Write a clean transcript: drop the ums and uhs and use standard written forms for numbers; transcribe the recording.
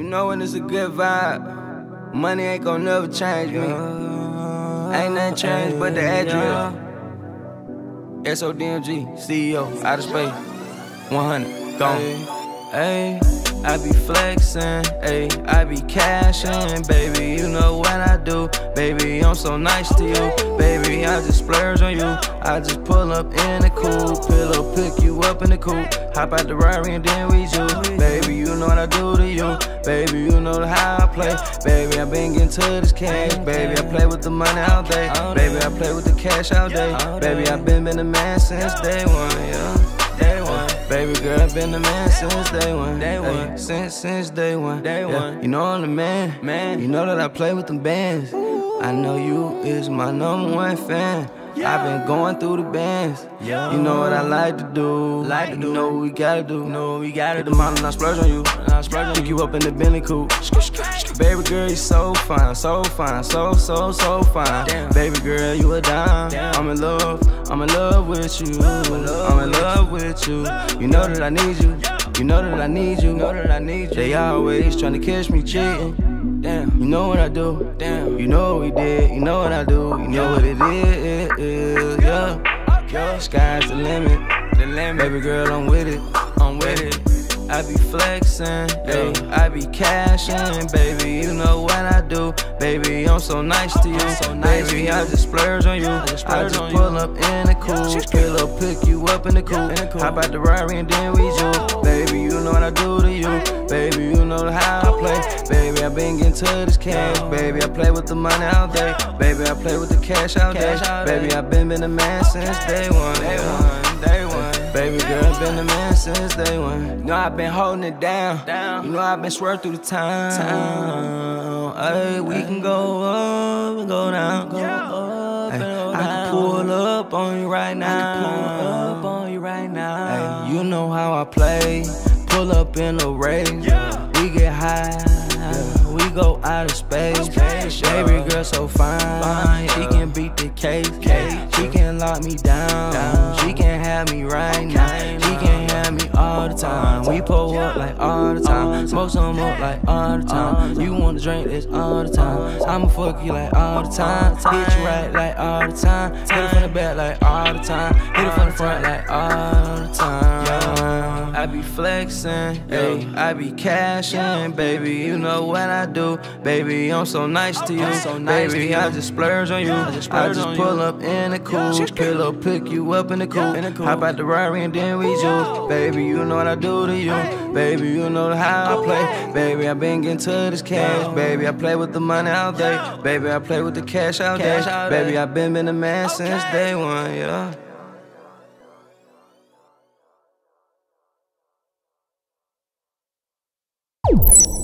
know when it's a good vibe, money ain't gon' never change me. Ain't nothing changed but the address. SODMG, CEO, outer space, 100, gone. Ayy, I be flexin', ayy, I be cashin', baby, you know what I do. Baby, I'm so nice to you, baby, I just splurge on you. I just pull up in the coupe, pillow pick you up in the coupe, hop out the Rari and then we juice. Baby, you know what I do to you, baby, you know how I play. Baby, I been getting to this cash, baby, I play with the money all day. Baby, I play with the cash all day. Baby, I been a man since day one, yeah. Day one. Baby girl, I've been the man since day one. Day one. Since day one. Day one. You know I'm the man. You know that I play with them bands. I know you is my #1 fan. I've been going through the bands. You know what I like to do. You know what we gotta do. Hit the mountain, I splurge on you. Pick you up in the Bentley coupe. Baby girl, you so fine, so fine, so fine. Baby girl, you a dime. I'm in love with you. I'm in love with you. You know that I need you. You know that I need you. They always tryna catch me cheating. Damn, you know what I do. Damn, you know what we did. You know what I do. You know what it is. Yeah, sky's the limit. Baby girl, I'm with it. I be flexin', ayy, I be cashin', baby, you know what I do. Baby, I'm so nice to you, baby, I just splurge on you. I just pull up in the coupe, pillow pick you up in the coupe, hop out the Rari and then we juice. Baby, you know what I do to you, baby, you know how I play. Baby, I been getting to this cash, baby, I play with the money all day. Baby, I play with the cash all day. Baby, I been a man since day one. Baby girl, been the man since day one. You know I been holding it down. You know I been swerving through the town. Ay, we can go up and go down. I can pull up on you right now. Ay, you know how I play. Pull up in a race. We get high. We go out of space. Baby girl so fine. She can beat the case. She can lock me down. She can have me right now. She can have me all the time. We pull up like all the time. Smoke some up like all the time. You want to drink this all the time. I'ma fuck you like all the time. Hit you right like all the time. Hit it from the back like all the time. Hit it from the front like all the time. I be flexin', ayy, I be cashin', baby, you know what I do. Baby, I'm so nice to you, baby, I just splurge on you. I just pull up in the coupe, pillow pick you up in the coupe, hop out the Rari and then we juice. Baby, you know what I do to you, baby, you know how I play. Baby, I been getting to this cash, baby, I play with the money all day. Baby, I play with the cash all day. Baby, I been a man since day one, yeah. You